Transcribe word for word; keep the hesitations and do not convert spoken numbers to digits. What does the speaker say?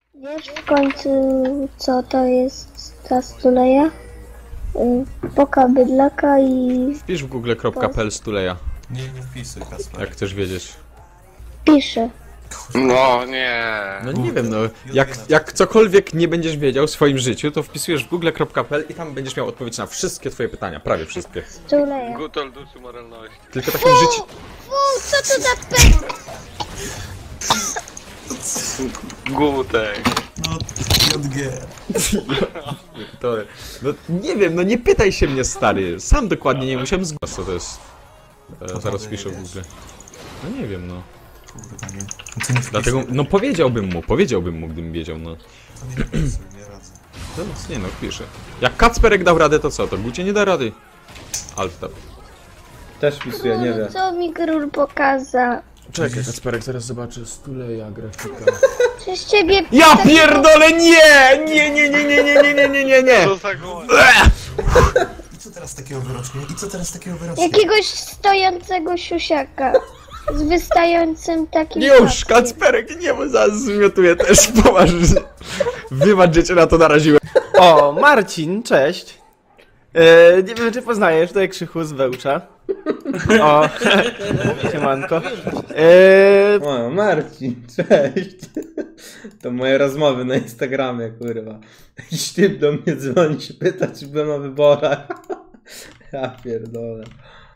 Wiesz w końcu, co to jest ta stuleja? Y, Poka bydlaka i... Wpisz w google kropka p l stuleja, Nie, nie wpisuj, Kasper. jak chcesz wiedzieć. pisze. No nie. No nie wiem, no, jak, jak cokolwiek nie będziesz wiedział w swoim życiu, to wpisujesz w google kropka p l i tam będziesz miał odpowiedź na wszystkie twoje pytania, prawie wszystkie. Stuleja. Gutel duszy moralności. Tylko takim życiu... Fu, co to za pe... Gutek. No, J G. To, no nie wiem, no nie pytaj się mnie, stary, sam dokładnie nie musiałem zgłosić, co to jest. E, zaraz piszę w google. No nie wiem, no. Kurwa, nie. No to nie wpisuj. Dlatego, no powiedziałbym mu, powiedziałbym mu, gdybym wiedział, no. To nie wpisuj, nie radzę. To nic, nie no, piszę. Jak Kacperek dał radę, to co? To Gucie nie da rady. Alt tab. Też wpisuję, nie wiem. Co mi król pokazał? Czekaj, Kacperek, zaraz zobaczę. Stuleja grafika. Przez ciebie... Ja pierdolę, nie! Nie, nie, nie, nie, nie, nie, nie, nie, nie, nie! Co za gołe? I co teraz takiego wyrocznie? I co teraz takiego wyrocznie? Jakiegoś stojącego siusiaka. Z wystającym takim... Już, paskiem. Kacperek, nie, bo zaraz zmiotuję też, poważnie. Wybacz, że cię na to naraziłem. O, Marcin, cześć. E, nie wiem, czy poznajesz, to jak Krzychu z Wełcza. O, siemanko. E, O, Marcin, cześć. To moje rozmowy na Instagramie, kurwa. Jakiś typ do mnie dzwoni, się pyta, czy byłem na wyborach. Ja pierdolę.